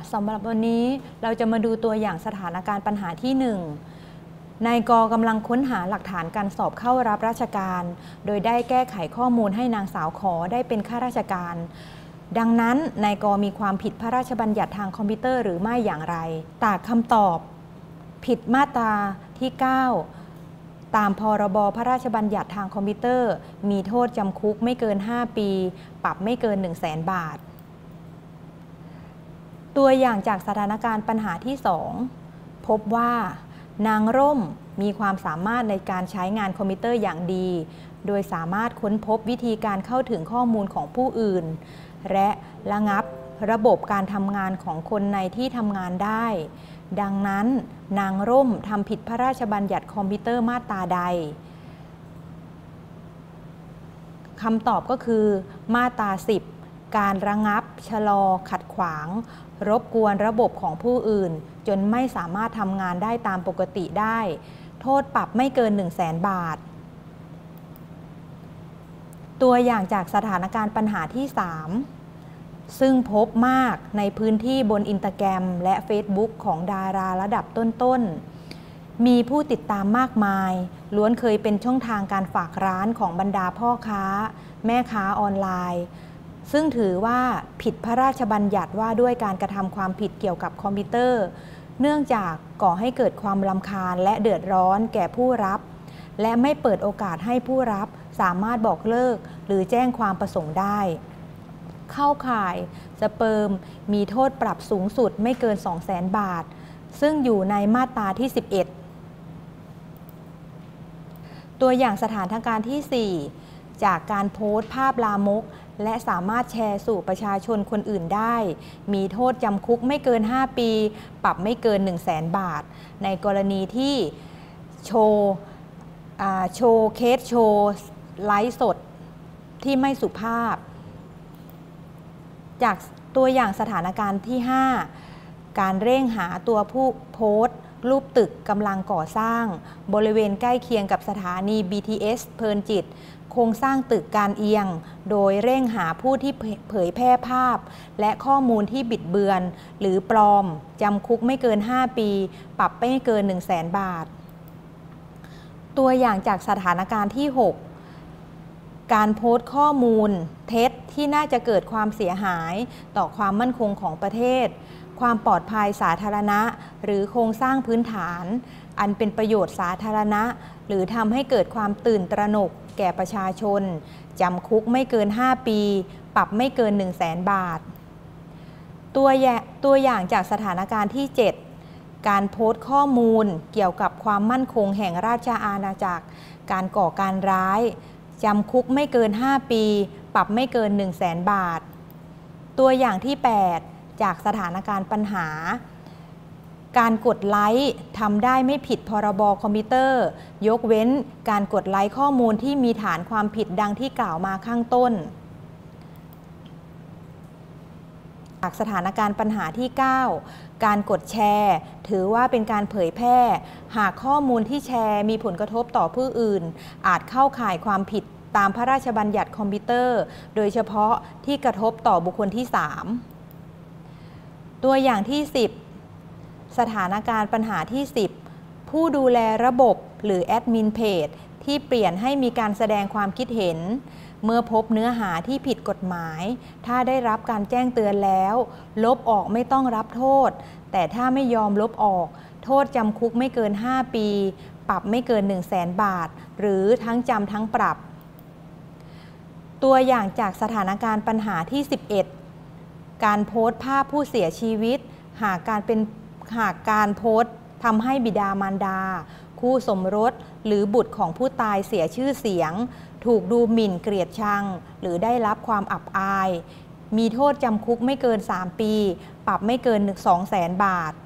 สำหรับวันนี้เราจะมาดูตัวอย่างสถานการณ์ปัญหาที่ 1 นายกกำลังค้นหาหลักฐานการสอบเข้ารับราชการโดยได้แก้ไขข้อมูลให้นางสาวขอได้เป็นข้าราชการดังนั้นนายกมีความผิดพระราชบัญญัติทางคอมพิวเตอร์หรือไม่อย่างไรตากคำตอบผิดมาตราที่ 9 ตามพรบพระราชบัญญัติทางคอมพิวเตอร์มีโทษจำคุกไม่เกิน 5 ปีปรับไม่เกิน 100,000 บาทตัวอย่างจากสถานการณ์ปัญหาที่ 2 พบว่านางร่มมีความสามารถในการใช้งานคอมพิวเตอร์อย่างดีโดยสามารถค้นพบวิธีการเข้าถึงข้อมูลของผู้อื่นและระงับระบบการทำงานของคนในที่ทำงานได้ดังนั้นนางร่มทำผิดพระราชบัญญัติคอมพิวเตอร์มาตราใดคำตอบก็คือมาตรา 10 การระงับชะลอขัดขวางรบกวนระบบของผู้อื่นจนไม่สามารถทำงานได้ตามปกติได้โทษปรับไม่เกิน 100,000 บาทตัวอย่างจากสถานการณ์ปัญหาที่ 3 ซึ่งพบมากในพื้นที่บนอินสตาแกรมและ Facebook ของดาราระดับต้นๆมีผู้ติดตามมากมายล้วนเคยเป็นช่องทางการฝากร้านของบรรดาพ่อค้าแม่ค้าออนไลน์ซึ่งถือว่าผิดพระราชบัญญัติว่าด้วยการกระทำความผิดเกี่ยวกับคอมพิวเตอร์เนื่องจากก่อให้เกิดความรำคาญและเดือดร้อนแก่ผู้รับและไม่เปิดโอกาสให้ผู้รับสามารถบอกเลิกหรือแจ้งความประสงค์ได้เข้าข่ายสเปิร์มมีโทษปรับสูงสุดไม่เกิน 200,000 บาทซึ่งอยู่ในมาตราที่ 11ตัวอย่างสถานการณ์ที่ 4 จากการโพสต์ภาพลามกและสามารถแชร์สู่ประชาชนคนอื่นได้มีโทษจำคุกไม่เกิน 5 ปีปรับไม่เกิน 100,000 บาทในกรณีที่โชว์เคสโชว์ไลฟ์สดที่ไม่สุภาพจากตัวอย่างสถานการณ์ที่ 5 การเร่งหาตัวผู้โพสต์รูปตึกกำลังก่อสร้างบริเวณใกล้เคียงกับสถานี BTS เพลินจิตโครงสร้างตึกการเอียงโดยเร่งหาผู้ที่เผยแพร่ภาพและข้อมูลที่บิดเบือนหรือปลอมจำคุกไม่เกิน 5 ปีปรับไม่เกิน 100,000 บาทตัวอย่างจากสถานการณ์ที่ 6 การโพสต์ข้อมูลเท็จที่น่าจะเกิดความเสียหายต่อความมั่นคงของประเทศความปลอดภัยสาธารณะหรือโครงสร้างพื้นฐานอันเป็นประโยชน์สาธารณะหรือทำให้เกิดความตื่นตระหนกแก่ประชาชนจำคุกไม่เกิน 5 ปีปรับไม่เกิน 100,000 บาทตัวอย่างจากสถานการณ์ที่ 7 การโพสต์ข้อมูลเกี่ยวกับความมั่นคงแห่งราชอาณาจักรการก่อการร้ายจำคุกไม่เกิน 5 ปีปรับไม่เกิน 100,000 บาทตัวอย่างที่ 8 จากสถานการณ์ปัญหาการกดไลค์ทำได้ไม่ผิดพรบคอมพิวเตอร์ยกเว้นการกดไลค์ข้อมูลที่มีฐานความผิดดังที่กล่าวมาข้างต้นจากสถานการณ์ปัญหาที่ 9 การกดแชร์ถือว่าเป็นการเผยแพร่หากข้อมูลที่แชร์มีผลกระทบต่อผู้อื่นอาจเข้าข่ายความผิดตามพระราชบัญญัติคอมพิวเตอร์โดยเฉพาะที่กระทบต่อบุคคลที่ 3ตัวอย่างที่ 10สถานการณ์ปัญหาที่ 10 ผู้ดูแลระบบหรือแอดมินเพจที่เปลี่ยนให้มีการแสดงความคิดเห็นเมื่อพบเนื้อหาที่ผิดกฎหมายถ้าได้รับการแจ้งเตือนแล้วลบออกไม่ต้องรับโทษแต่ถ้าไม่ยอมลบออกโทษจำคุกไม่เกิน 5 ปีปรับไม่เกิน 100,000 บาทหรือทั้งจำทั้งปรับตัวอย่างจากสถานการณ์ปัญหาที่ 11 การโพสต์ภาพผู้เสียชีวิตหากการโพสต์ทำให้บิดามารดาคู่สมรสหรือบุตรของผู้ตายเสียชื่อเสียงถูกดูหมิ่นเกลียดชังหรือได้รับความอับอายมีโทษจำคุกไม่เกิน 3 ปีปรับไม่เกิน 200,000 บาท